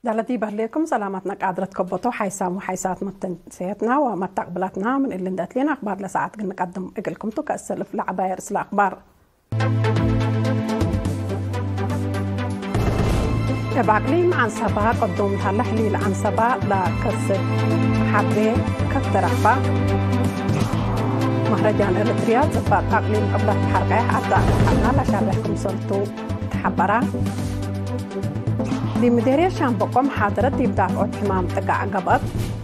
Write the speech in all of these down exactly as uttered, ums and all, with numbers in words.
دلتي بهليكم سلامتنا قادرة تكبطوا حيسام وحيسات متنسيتنا ومتقبلاتنا من اللي ندات لنا أخبار لساعات نقدم إقلكم تكسلف لعباير رسل أخبار بعقليم عن سبا قدوم هالحليل عن سبا لا كسب حبري كترحبا مهرجان إريتريا زبات عقليم قبلت حرقه أبدأ حنا لشارحكم سلطو تحبرا دي مديرية شان بقوم حاضرة دي بدافعات حمام تقع قبط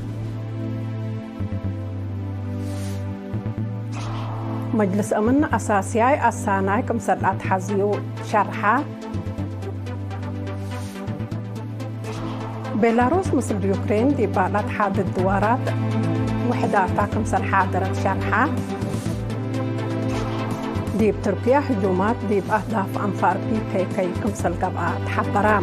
مجلس أمن أساسياي أساناي كمسلات حزيو شرحة بيلاروس مثل يوكرين دي بالات حاد الدوارات وحداتا كمسل حاضرة شرحة دي بتركيا هجومات دي بأهداف أنفار بي كي كي كمسل قبعة تحبرام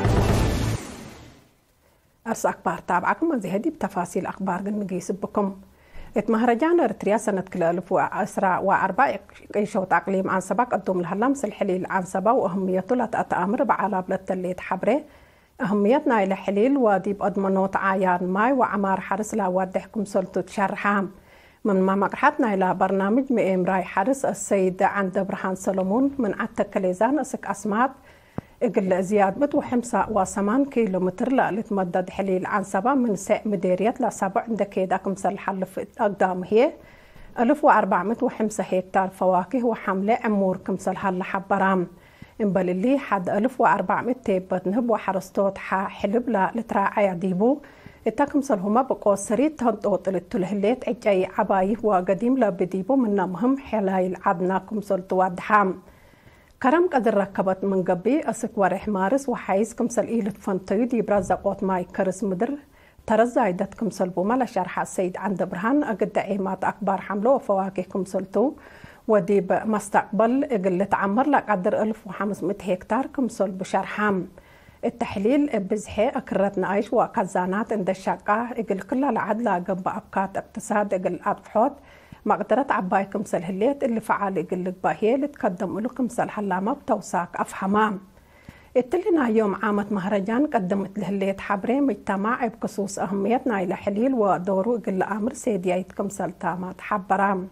أرس أخبار تابعكم من هذه بتفاصيل أخبار نقيس بكم مهرجان إريتريا سنة كل ألف وعشرة وأربعة يشوط أقليم عن سباق قدوم الهلمس الحليل عن سبا وأهميته لا تأمر بعلى بلد حبره أهميتنا إلى حليل وديب أضمنوت عيان ماي وعمار حرس لا ودحكم سلطة شرحام من ما مقرحتنا إلى برنامج مئيم راي حرس السيد عند برهان سلمون من عتكليزان أسك أسمات إقل زياد بد وحمسة وثمان كيلومتر لتمدد حليل عن سبا من ساء مديرية لسبع عندك يداكم سلحل في أقدام هي ألف وأربعمائة وحمسة هكتار فواكه وحملة أمور كمسل هل حبرام إنبال اللي حد ألف وأربعمائة تيبت نهب وحرستوت حا حلب لا لتراعي ديبو التكمسل هما بقوا سريد تنطوط للتلهليت عجاي عبايه وقديم لا بديبو من نمهم حلايل عدنا كمسل توادحام كرم قدر ركبت من قبي أسك ورح مارس وحيز كمسل إيلة فانتيد يبرزقوت ماي كرس مدر ترزايدت كمسل بوما لشرح السيد عند برهان أقد عيمات أكبر حمله وفواكه كمسلتو وديب مستقبل إقل تعمر لك قدر ألف وخمسمائة هكتار كمسل بشرحام التحليل بزحي أكرتنا عيش وكزانات عند الشاقة إقل كلها العدلة قنب أبكات اقتصاد إقل أطفحوت مقدرة عباي كمسل هليت اللي فعال يقول لك باهي اللي تقدم له كمسل حلامة بتوساك أفحمام اتلنا يوم عامة مهرجان قدمت لهليت حبري مجتمع بخصوص أهميتنا إلى حليل ودوره يقول أمر سيديايت كمسل تامات حبرام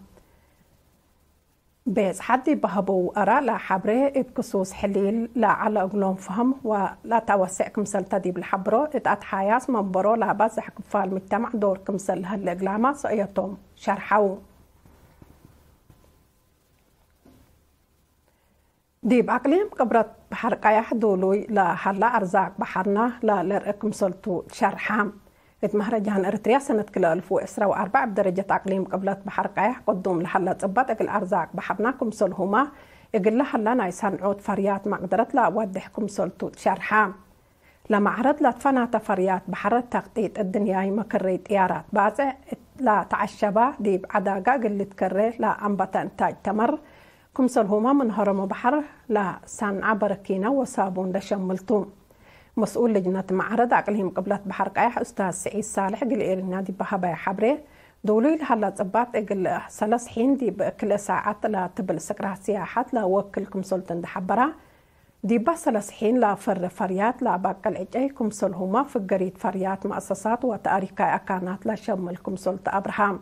بس حد بهبو أرى لا حبري بخصوص حليل لا على أقلهم فهم ولا توسع كمسل تدي بالحبرو اتقات حياس منبرو لا بزح كفال مجتمع دور كمسل هالإقلامة سأيتهم شرحوا ديب أقليم قبرت بحر قياح دولوي لا حلا أرزاق بحرنا لا لرقم سلطو شرحام مهرجان إريتريا سنة كل ألف وعشرة وأربعة بدرجة أقليم قبلت بحر قياح قدوم لحلا تبات أقل أرزاق بحرناكم سلهما أقل لحلا نايسان عود فريات مقدرت لا ودحكم سلطو شرحام لما عرض لا تفنات فريات بحر التغطيت الدنياي مكريت إيارات بازع لا تعشبا ديب عداقا قل تكري لا أنبتا انتاج تمر كمسل هما من هرم بحر لا سان عبركينا وصابون لشملتوم مسؤول لجنة معرض عقلهم قبلت بحر قايح أستاذ سعيد صالح قل إيرنا دي بهبايا حبري دولي لحلا تبات قل سلس حين دي بكل ساعات لا تبل سكرة سياحات لا وكل كمسل تندحبرا دي بسلس حين لا فر فريات لا باقل عجاي كمسل هما في قريد فريات مؤسسات وتاريكا أكانات لا شمل كمسل أبرهام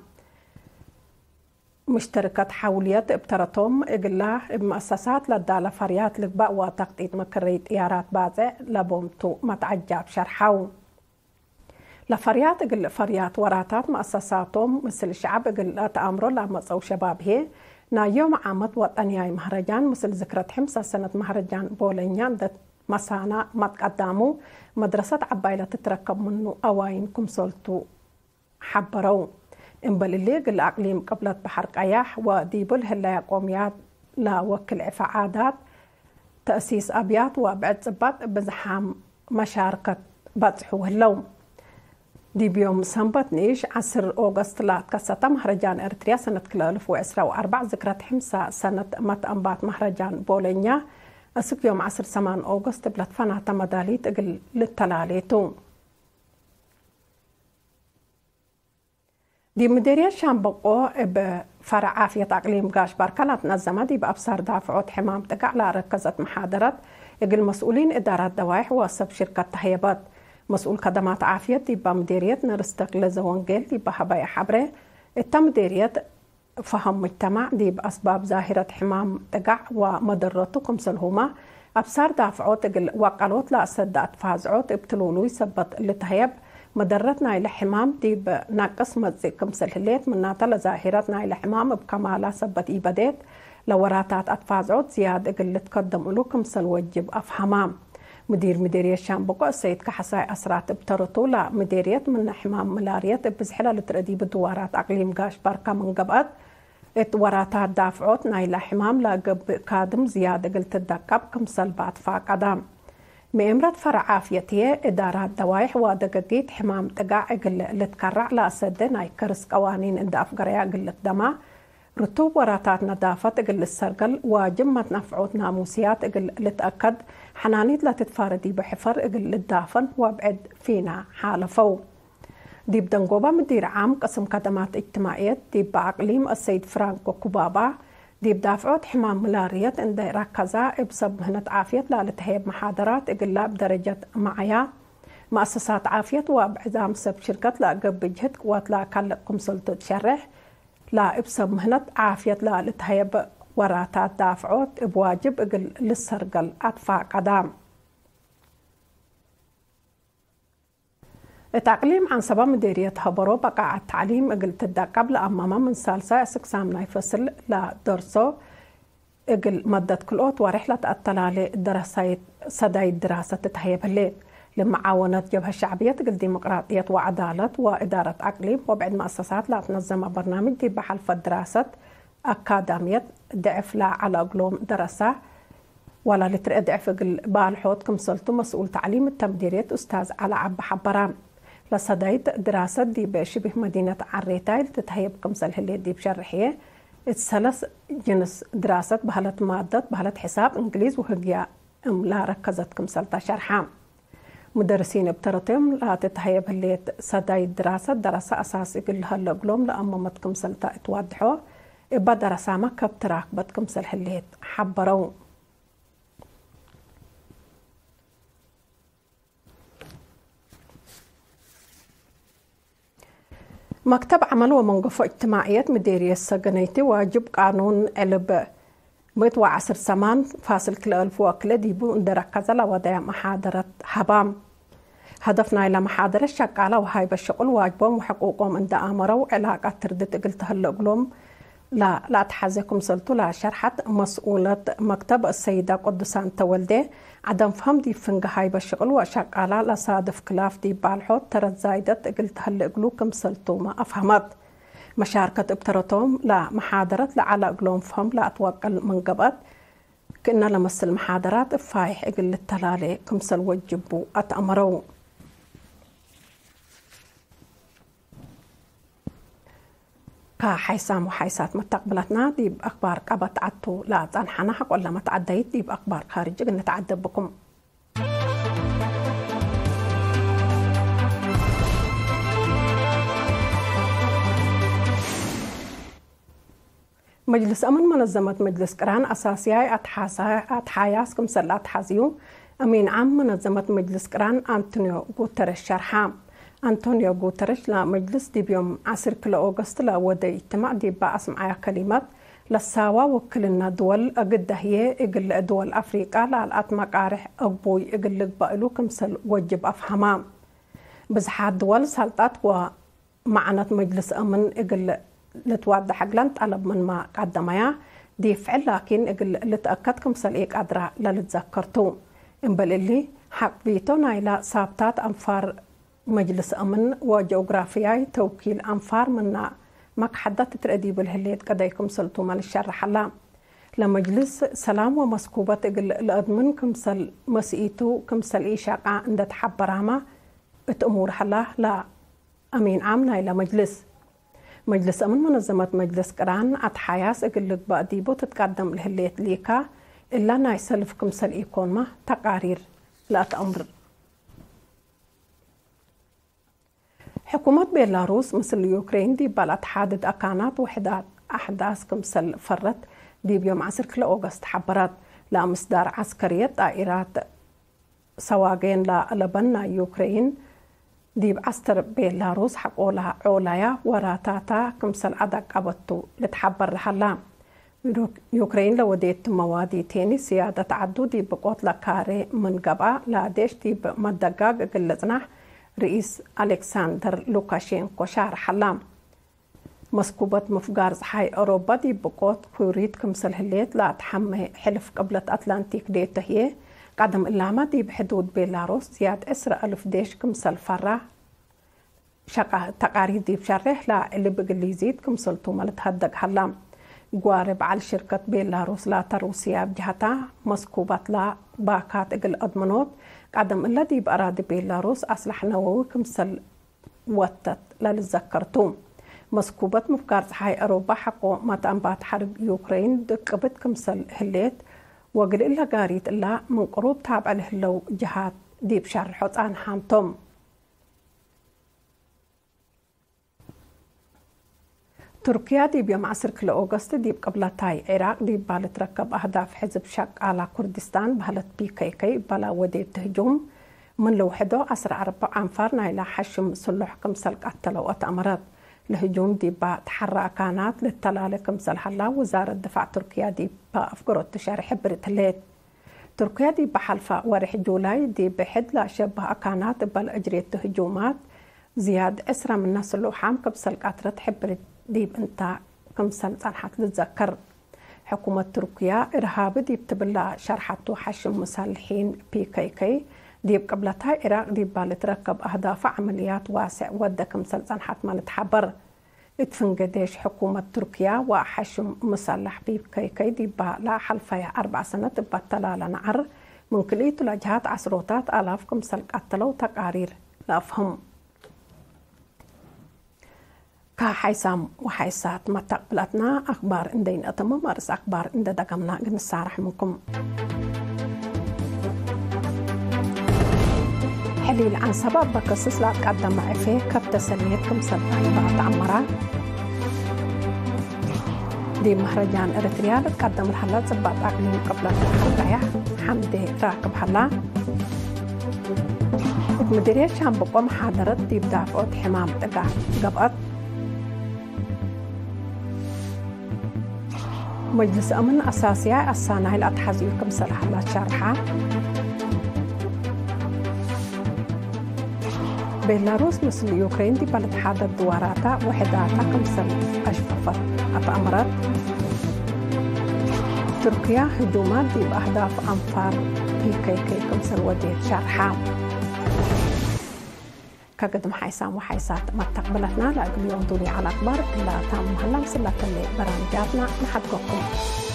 مشتركة حوليات ابترتهم إقلا بمؤسسات لدالة فريات لقباء وتقطيط مكريت إيارات بازع لبومتو متعجب شرحو لفريات إقل فريات وراتات مؤسساتهم مثل الشعب إقل تأمروا لمصو شباب هي نا يوم عامت وطنياي مهرجان مثل ذكرة حمسة سنة مهرجان بولينيان دت مسانا متقدموا مدرسة عبايلة تتركب منه أواين كمسولتو حبروا إنبال اللي قل أقليم قبلت بحر قياح وديبل هلا قوميات لا وكل عفعادات تأسيس أبيات وبعد زبات بزحام مشاركة بزحو هلوم دي بيوم سنبت نيش عصر أوغست لا تكسطة مهرجان إريتريا سنة كل ألف وعشرة وأربعة ذكرى حمسة سنة مت أنبات مهرجان بولينيا أسك يوم عصر سمان أوغست بلت فناتا مداليت قل للتلاليتو دي مديرية شامبقو بفرع عافية أقليم قاش باركالات نظمة دي بأبصار دافعوت حمام تقع على ركزت محاضرات يقل مسؤولين إدارات دوائح وصب شركة تهيبات مسؤول خدمات عافية ديبا مديرية نرستقل زوانجيل ديبا حبايا حبرة التم مديرية فهم مجتمع ديب أسباب ظاهرة حمام تقع ومضرته كمسلهما أبصار دافعوت وقالوت لا أسدات فازعوت ابتلولو يثبت لتهيب مدرتنا إلى حمام ديب ناقص مزي كمسلهليت من ناتا ظاهرتنا إلى حمام بكمالا سبت إيبادات لوراتات أتفازعوت زيادة اللي تقدم له كمسل وجب أفهمام مدير مديرية شامبوكو السيد كحساي أسرات بترطو لا مديرية من حمام ملاريات بزحلة لتردي بدوارات أقليم قاش باركا من قبقات اتوراتات دافعوت نايلة حمام لا قب كادم زيادة قلت الدقاب كمسل بعد فاق أدام مئمرة فرع عافيتية إدارات دوايح ودقاقيت حمام تقع قل لتكرع لا سد ناي كرس قوانين اند أفقريا قلت دما رتوب وراتات نظافة قل السرقل وجمة نفعوت ناموسيات قل لتأكد حنانيت لا تتفاردي بحفر قل للدافن وابعد فينا حالفو ديب دنقوبة مدير عام قسم خدمات اجتماعية ديب بأقليم السيد فرانكو كوبابا ديب دافعوت حمام ملارية عند ركزة بسبب مهنة عافية لا لتهيب محاضرات إقلا بدرجة معايا مؤسسات عافية وبعزام سب شركة لا قب جهد قوات لا كالكم سلطة تشرح لا بسبب مهنة عافية لا لتهيب وراتات دافعوت بواجب إقل للسرقل أطفاء قدام التعليم عن سبب مديرية هبرو بقى التعليم قل تدى قبل أماما من سالسة سكسام نايفصل لدرسو قل مدة كلوت ورحلة التلالي دراسات صداي الدراسة تتهيب الليل لمعاونة جبهة الشعبية قل ديمقراطية وعدالة وإدارة أقليم وبعد مؤسسات لا تنظم برنامج دي بحلف الدراسة أكاديمية ضعف لا على قلوم دراسة ولا لتر ضعف قل بالحوت كمسلتو مسؤول تعليم التمديرية أستاذ على عب حبران لصدايت دراسة دي بشبه مدينة عريتاي تتهيب كمسل هلي دي بشرحية الثلاث جنس دراسة بهلت مادة بهلت حساب إنجليز وهجيا لا ركزت كمسلتا شرحام مدرسين بترتم لا تتهيب هلي صدايت دراسة دراسة أساسي قل هلا قلوم لأمامت كمسلتا اتوضحو إبا دراسة ما كبتراك بد كمسل هلي حبرو مكتب عمل ومنقفة اجتماعية مديرية السجنيتي واجب قانون علب مئة وعشرة سمان فاصل كل ألف وكل ديبو اندركز لوضع محاضرة حبام هدفنا إلى محاضرة شغالة وهاي بالشغل واجبهم وحقوقهم عند أمروا علاقة تردت قلت هلقلهم لا لا تحزكم سلطو لا شرحت مسؤولة مكتب السيدة قدسان تولدي عدم فهم دي فنق هاي بالشغل وشغالة لصادف كلاف دي بالحوت ترد زايدت قلت هلقلوكم سلطو ما أفهمت مشاركة ابترتهم لا محاضرة لا على قلوم فهم لا أتوقل من قبط كنا لمس المحاضرات فايح قل التلالي كمسل وجبوا أتأمروا كحيسام وحيسات مستقبلتنا دي بأخبار قبط عدتو لا تنحنا حق ولا ما تعديت دي بأخبار خارجي نتعدى بكم مجلس أمن منظمة مجلس قران أساسية أتحاياس كمسل أتحازيو أمين عام منظمة مجلس قران أنطونيو غوتريش شرحام أنطونيو غوتريش لا مجلس دي بيوم عشرة كيلو أغسطس لا ودي اجتماع دي بأسمع كلمات للساوا وكلنا دول أقد هي إقل دول أفريقيا لا الأطمق عارح أقبوي إقل بقلو كمسل وجب أفهمام بزحات دول سلطات ومعنى مجلس أمن إقل لتوضح حقلان طلب من ما قدمها دي فعل لكن إقل لتأكد كمسل إيق أدرى للتذكرتو إنبال اللي حق بيتونا إلى سابتات أنفار مجلس أمن وجغرافياي توكيل أنفار منا ماك حدات ترديب الهليت قدايكم سلطو مال الشرح الله لمجلس سلام ومسكوبة الأضمن كمسل مسئيتو كمسل إيشاقا عند تحبراما اتأمور حلا لا أمين عامنا إلى مجلس مجلس أمن منظمة مجلس قران أتحياس إقلق بأديبو تتقدم الهليت ليكا إلا نايسلف كمسل إيكون ما تقارير لا تأمر حكومة بيلاروس مثل اليوكرين دي بلد حادد أكانات وحدات أحداث كمسل فرت دي بيوم عشرة كيلو أغسطس حبرت لمصدر عسكرية طائرات سواقين لبنان يوكرين ديب عستر بيلاروس حقولا عولايا وراتاتا كمسل عدق أبطو لتحبر لحلا يوكرين لوديت موادي تاني سيادة عدو ديب بقوت لكاري من قبع لاديش ديب مدقاق قلتنا رئيس ألكسندر لوكاشينكو شهر حلام مسكوبة مفقار صحاي أوروبا دي بقوت كوريت كمسل هليت لا تحمي حلف قبلة أتلانتيك ديته هي قدم إلاما دي بحدود بيلاروس زياد إسرا ألف ديش كمسل فرع شقا تقاريد دي بشرح لا اللي بقليزيد كمسل تومال تهدق حلام قوارب على شركة بيلاروس لا تروسيا بجهتا مسكوبة لا باكات اقل أدمنوت قدم إلا دي بأراد بيلاروس أصلح نووي كمسل وطت للذكرتوم مسكوبة مفكار صحاي أوروبا حقو ما تنبات حرب يوكرين دقبت كمسل هليت وقل إلا قاريت إلا من قروب تابع لهلو جهات ديب شهر حوطان حامتوم تركيا ديب يوم عصر كل أوغست ديب قبلتاي عراق ديب بالتركب أهداف حزب شق على كردستان بهلت بي كي كي بلا وديب تهجوم من لوحدو عصر أربع أنفارنا إلى حشم سلوح كمسل قتلوا وتأمرت الهجوم دي تحرى كانت للتلالة كمسل حلا وزارة دفاع تركيا دي أفقروا التشاري حبرت الليل تركيا دي بحلفة ورح جولاي دي بحد لا شبه كانت بل أجريت هجومات زياد أسرى من ناس اللوحام كمسل قطرة حبرت دي بنتا كمسل صنحت لتذكر حكومة تركيا إرهاب دي بتبلا شرحته حشم مسلحين بي كي كي ديب قبلتها العراق ديب بالتركب أهداف عمليات واسع ودى كمسل صنحت ما نتحبر اتفنقديش حكومة تركيا وحشم مسلح بيب كي كي ديب لا حلفة أربع سنة بطلال نعر من كلية الأجهات عشروتات آلاف كمسل قتلوا تقارير لأفهم كحيسام وحيسات ما تقبلتنا أخبار اندين أتمم مارس أخبار اند دقمنا قنصارح منكم حليل عن سبب بقصص لا تقدم معي فيه كبت سنيتكم سبعين بعد عمرة دي مهرجان إريتريا تقدم الحلات سبعة أقليم قبل الحلقة حمدي راكب حلا مديرية شام بقوم حاضرت دي بدافعات حمام تقع قبقت مجلس أمن أساسية السانة الأتحزي كمسل حلات شارحة بيلاروس مثل يوكرين دي بلد حادة دواراتا وحداتا كمسل أشففت أتأمرت تركيا هجومات دي بأهداف أنفار بي كي كي كمسل وديت شارحة كقدم حيسام وحيسات ما تقبلتنا لأقل يوم دولي على أكبر إلا تام مهلا مسلة اللي برامجاتنا نحدكم